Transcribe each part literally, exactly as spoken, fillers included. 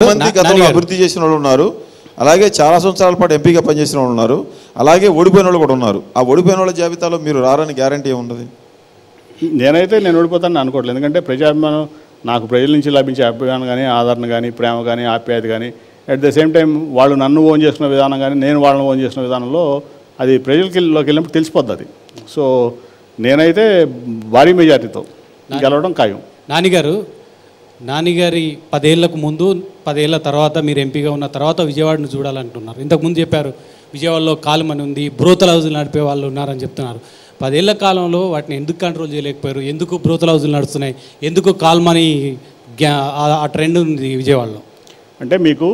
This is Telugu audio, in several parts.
మంది గతంలో అభివృద్ధి చేసిన వాళ్ళు ఉన్నారు, అలాగే చాలా సంవత్సరాల పాటు ఎంపీగా పనిచేసిన వాళ్ళు ఉన్నారు, అలాగే ఓడిపోయిన వాళ్ళు కూడా ఉన్నారు. ఆ ఓడిపోయిన వాళ్ళ జాబితాలో మీరు రారని గ్యారంటీ ఏముండదు? నేనైతే నేను ఓడిపోతానని అనుకోవట్లేదు. ఎందుకంటే ప్రజాభిమానం నాకు ప్రజల నుంచి లభించే అభిమానం కానీ, ఆదరణ కానీ, ప్రేమ కానీ, ఆప్యాయత కానీ, అట్ ద సేమ్ టైం వాళ్ళు నన్ను ఓన్ చేసుకున్న విధానం కానీ, నేను వాళ్ళని ఓన్ చేసుకున్న విధానంలో అది ప్రజలకిలోకి వెళ్ళినప్పుడు తెలిసిపోద్ది అది. సో నేనైతే భారీ మెజార్టీతో గెలవడం ఖాయం. నానిగారు నానిగారి పదేళ్లకు ముందు పదేళ్ల తర్వాత మీరు ఎంపీగా ఉన్న తర్వాత విజయవాడను చూడాలంటున్నారు. ఇంతకుముందు చెప్పారు విజయవాడలో కాలుమని ఉంది, బ్రోతల్ హౌజులు నడిపే వాళ్ళు ఉన్నారని చెప్తున్నారు. పదేళ్ల కాలంలో వాటిని ఎందుకు కంట్రోల్ చేయలేకపోయారు? ఎందుకు బ్రోతల్ హౌజులు నడుస్తున్నాయి? ఎందుకు కాల్మనీ ఆ ట్రెండ్ ఉంది విజయవాడలో? అంటే మీకు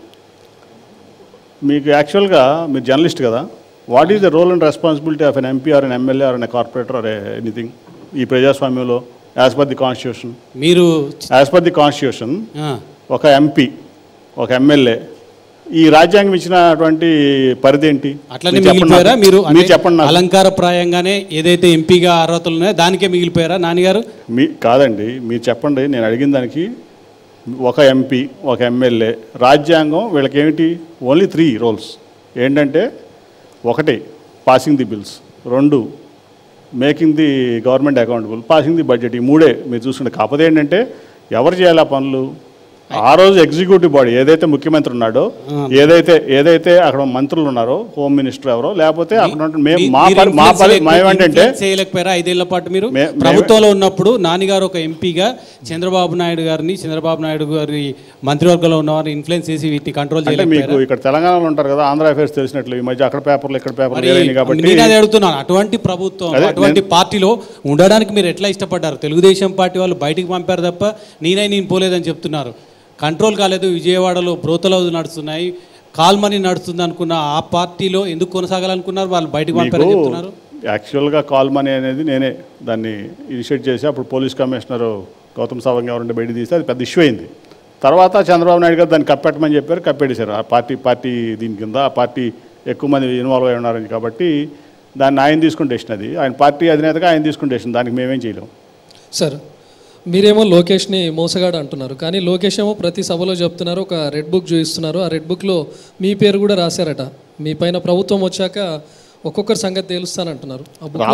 మీకు యాక్చువల్గా మీరు జర్నలిస్ట్ కదా, what is the role and responsibility of an MP or an MLA or an corporator or anything ఈ ప్రజాస్వామ్యంలో యాజ్ పర్ ది కాన్స్టిట్యూషన్? మీరు యాజ్ పర్ ది కాన్స్టిట్యూషన్ ఒక ఎంపీ, ఒక ఎమ్మెల్యే ఈ రాజ్యాంగం ఇచ్చినటువంటి పరిధి ఏంటి? అట్లనే మిగిలిపోయారా మీరు? చెప్పండి. అలంకారప్రాయంగానే ఏదైతే ఎంపీగా అర్హతలు ఉన్నాయో దానికే మిగిలిపోయారా నాన్నగారు? మీ కాదండి, మీరు చెప్పండి. నేను అడిగిన దానికి ఒక ఎంపీ, ఒక ఎమ్మెల్యే, రాజ్యాంగం వీళ్ళకి ఏమిటి? ఓన్లీ త్రీ రోల్స్ ఏంటంటే, ఒకటి పాసింగ్ ది బిల్స్, రెండు making the government accountable, passing the budget. ఈ మూడే మీరు చూసుకుంటే. కాకపోతే ఏంటంటే ఎవరు చేయాలి ఆ పనులు? ఆ రోజు ఎగ్జిక్యూటివ్ బాడీ ఏదైతే ముఖ్యమంత్రి ఉన్నాడో, ఏదైతే ఏదైతే అక్కడ మంత్రులు ఉన్నారో, హోమ్ మినిస్టర్ ఎవరో, లేకపోతే అక్కడ మేము మా మా ఏమంటే చేయలేకపోయారా? ఐదేళ్ల పాటు మీరు ప్రభుత్వంలో ఉన్నప్పుడు నాన్నగారు ఒక ఎంపీగా చంద్రబాబు నాయుడు గారిని చంద్రబాబు నాయుడు గారి మంత్రివర్గంలో ఉన్నవారిని ఇన్ఫ్లుయెన్స్ చేసి వీటిని కంట్రోల్ చేయాలి. మీకు ఇక్కడ తెలంగాణలో ఉంటారు కదా, ఆంధ్ర అఫేర్స్ తెలిసినట్లు ఈ మధ్య అక్కడ పేపర్లు ఇక్కడ పేపర్లు కాబట్టి నేను అది అడుగుతున్నాను. అటువంటి ప్రభుత్వం, అటువంటి పార్టీలో ఉండడానికి మీరు ఎట్లా ఇష్టపడ్డారు? తెలుగుదేశం పార్టీ వాళ్ళు బయటికి పంపారు తప్ప నేనై నేను పోలేదని చెప్తున్నారు. కంట్రోల్ కాలేదు. విజయవాడలో బ్రోతల్ హౌస్ నడుస్తున్నాయి, కాల్మనీ నడుస్తుంది అనుకున్న ఆ పార్టీలో ఎందుకు కొనసాగాలనుకున్నారు? వాళ్ళు బయటకు పంపారని చెప్తున్నారు. యాక్చువల్గా కాల్మనీ అనేది నేనే దాన్ని ఇనిషియేట్ చేసి అప్పుడు పోలీస్ కమిషనర్ గౌతమ్ సవాంగ్ ఎవరంటే బయట తీస్తే అది పెద్ద ఇష్యూ అయింది. తర్వాత చంద్రబాబు నాయుడు గారు దాన్ని కప్పెట్టమని చెప్పారు, కప్పెట్టేశారు. ఆ పార్టీ పార్టీ దీని కింద ఆ పార్టీ ఎక్కువ మంది ఇన్వాల్వ్ అయి ఉన్నారని కాబట్టి దాన్ని ఆయన తీసుకుంటే అది ఆయన పార్టీ అధినేతగా ఆయన తీసుకుంటే దానికి మేమేం చేయలేము. సార్ మీరేమో లోకేష్ని మోసగాడు అంటున్నారు, కానీ లోకేష్ ఏమో ప్రతి సభలో చెప్తున్నారు, ఒక రెడ్ బుక్ చూపిస్తున్నారు. ఆ రెడ్ బుక్లో మీ పేరు కూడా రాశారట. మీ పైన ప్రభుత్వం వచ్చాక ఒక్కొక్కరి సంగతి తెలుస్తానంటున్నారు.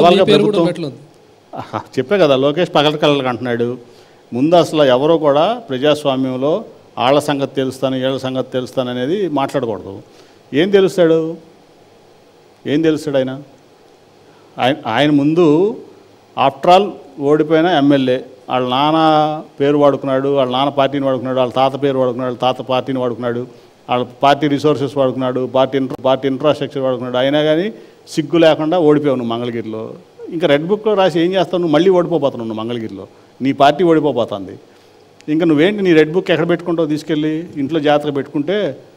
చెప్పే కదా లోకేష్ పగల కళ్ళకి అంటున్నాడు. ముందు అసలు ఎవరో కూడా ప్రజాస్వామ్యంలో వాళ్ళ సంగతి తెలుస్తాను, వీళ్ళ సంగతి తెలుస్తాను అనేది మాట్లాడకూడదు. ఏం తెలుస్తాడు? ఏం తెలుస్తాడు ఆయన? ఆయన ఆయన ముందు ఆఫ్టర్ ఆల్ ఓడిపోయిన ఎమ్మెల్యే, వాళ్ళ నాన్న పేరు వాడుకున్నాడు, వాళ్ళ నాన్న పార్టీని వాడుకున్నాడు, వాళ్ళ తాత పేరు వాడుకున్నాడు, తాత పార్టీని వాడుకున్నాడు, వాళ్ళ పార్టీ రిసోర్సెస్ వాడుకున్నాడు, పార్టీ పార్టీ ఇన్ఫ్రాస్ట్రక్చర్ వాడుకున్నాడు. అయినా కానీ సిగ్గు లేకుండా ఓడిపోయావు నువ్వు మంగళగిరిలో. ఇంకా రెడ్ బుక్లో రాసి ఏం చేస్తావు? నువ్వు మళ్ళీ ఓడిపోతున్నావు నువ్వు మంగళగిరిలో. నీ పార్టీ ఓడిపోతుంది. ఇంకా నువ్వేంటి నీ రెడ్ బుక్ ఎక్కడ పెట్టుకుంటావు? తీసుకెళ్ళి ఇంట్లో జాగ్రత్తగా పెట్టుకుంటే